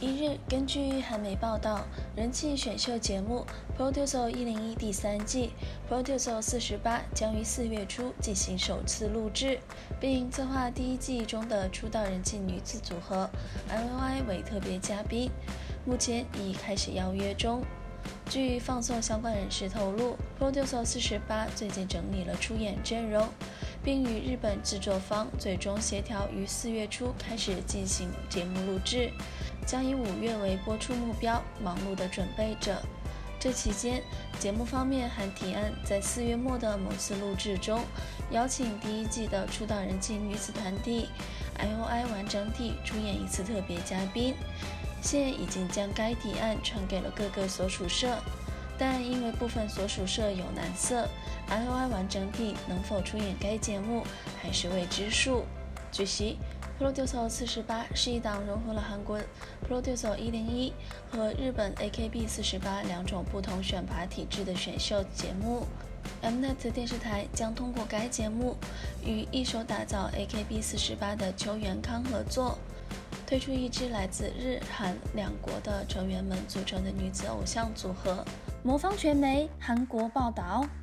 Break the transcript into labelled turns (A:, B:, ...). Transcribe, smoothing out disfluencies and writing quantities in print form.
A: 日，根据韩媒报道，人气选秀节目《Producer 101》第3季《Producer 48》将于4月初进行首次录制，并策划第1季中的出道人气女子组合 IOI 为特别嘉宾，目前已开始邀约中。据放送相关人士透露，《Producer 48》最近整理了出演阵容，并与日本制作方最终协调于4月初开始进行节目录制，将以5月为播出目标，忙碌地准备着。这期间，节目方面还提案在4月末的某次录制中，邀请第1季的出道人气女子团体 IOI 完整体出演一次特别嘉宾。现已经将该提案传给了各个所属社，但因为部分所属社有难色， IOI 完整体能否出演该节目还是未知数。据悉， Producer 48是一档融合了韩国 Producer 101和日本 AKB48两种不同选拔体制的选秀节目。Mnet 电视台将通过该节目与一手打造 AKB48的秋元康合作，推出一支来自日韩两国的成员们组成的女子偶像组合。魔方传媒韩国报道。